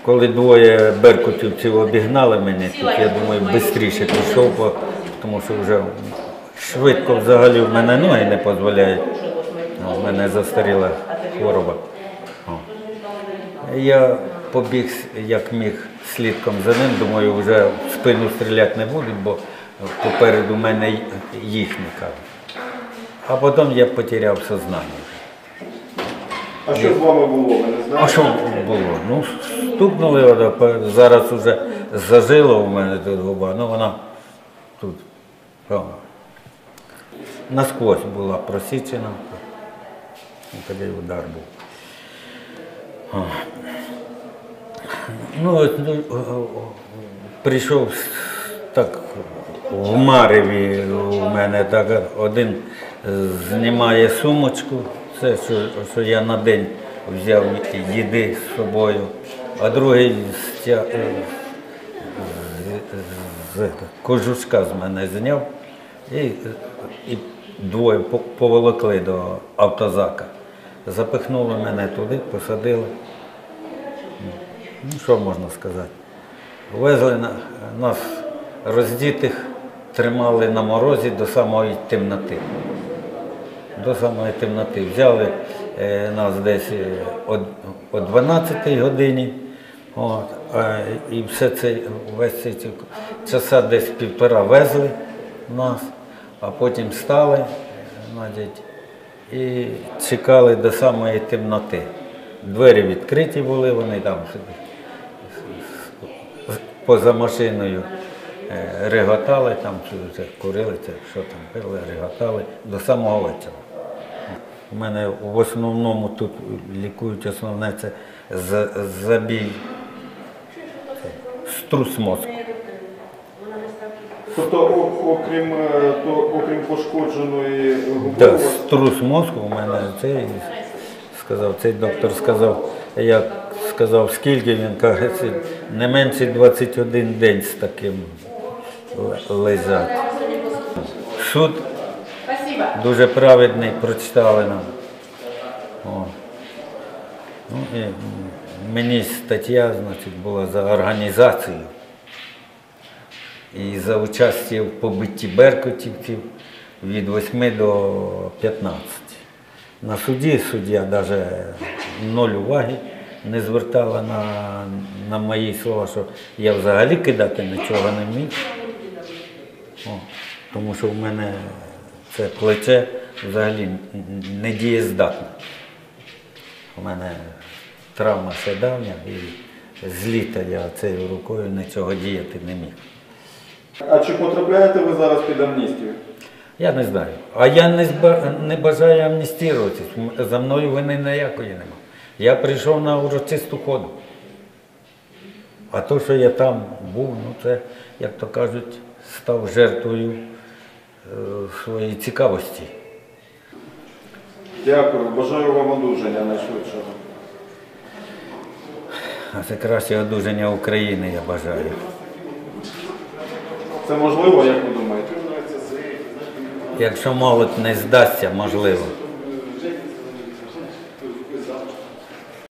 коли двоє беркутівців обігнали мене, тут я думаю, швидше пішов, тому що вже швидко взагалі в мене ноги не дозволяють. У мене застаріла хвороба. Я побіг, як міг, слідком за ним, думаю, вже в спину стріляти не будуть, бо попереду мене їхні кажуть. А потім я потеряв сознання. А що з вами було, ви не знаєте? А що було? Ну, стукнули, зараз вже зажило у мене тут губа, ну вона тут насквозь була просічена, тоді удар був. Ну, прийшов так в Мареві у мене, так, один знімає сумочку, це, що я на день взяв їди з собою, а другий з кожушка з мене зняв і двоє поволокли до автозака. Запихнули мене туди, посадили. Ну, що можна сказати? Везли нас роздітих, тримали на морозі до самої темноти. До самої темноти. Взяли нас десь о 12-й годині. От, і весь цей часа десь півтора везли нас, а потім стали і чекали до самої темноти. Двері відкриті були, вони там собі поза машиною реготали, там курили, що там пили, реготали до самого вечора. У мене в основному тут лікують основне це забій, струс мозку. Тобто, окрім пошкодженої губи? Так, струс мозку у мене цей доктор сказав, я сказав, скільки, він каже, не менше 21 день з таким лежать. Суд дуже праведний, прочитали нам. Ну, і мені стаття, значить, була за організацію і за участь в побитті беркутівців від 8 до 15. На суді суддя навіть 0 уваги не звертала на мої слова, що я взагалі кидати нічого не міг. Тому що в мене це плече взагалі не дієздатне. У мене травма ще давня і з літа я цією рукою нічого діяти не міг. А чи потрапляєте ви зараз під амністію? Я не знаю. А я не бажаю амністуватись. За мною вини ніякої немає. Я прийшов на урочисту ходу. А то, що я там був, ну це, як то кажуть, став жертвою своєї цікавості. Дякую. Бажаю вам одужання найшвидшого. А це краще одужання України, я бажаю. Це можливо, як ви думаєте? Якщо молодь не здасться, можливо.